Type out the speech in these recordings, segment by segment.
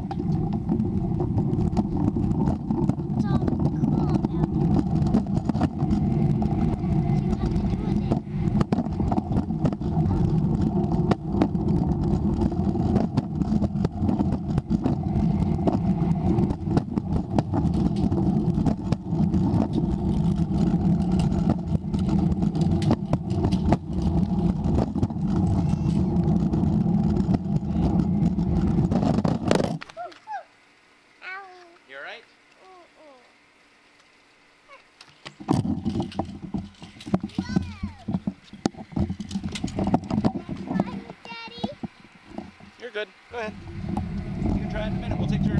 You're good. Go ahead. You can try it in a minute. We'll take turns.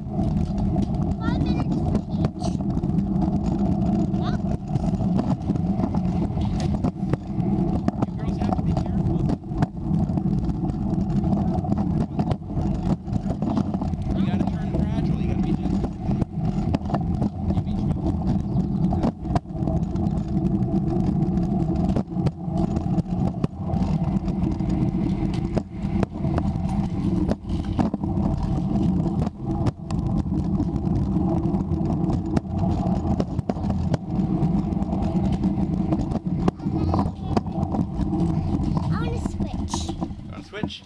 5 minutes for each. You girls have to be careful. You gotta turn gradually. You gotta be gentle. Give each switch.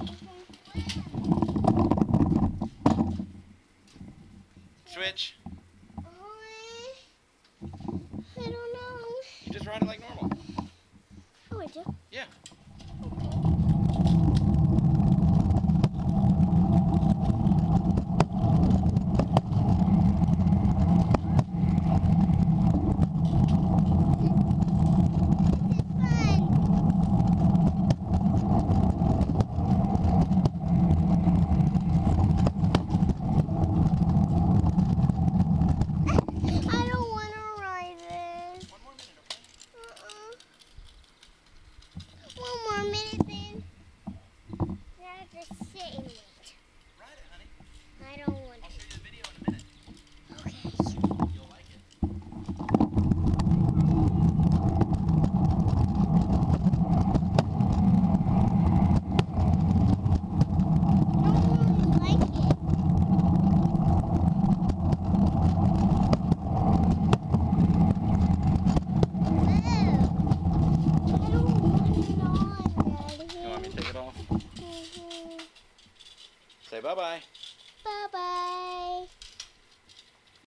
Switch. I don't know. You just ride it like normal. Oh, I do? Yeah. Say bye-bye. Bye-bye.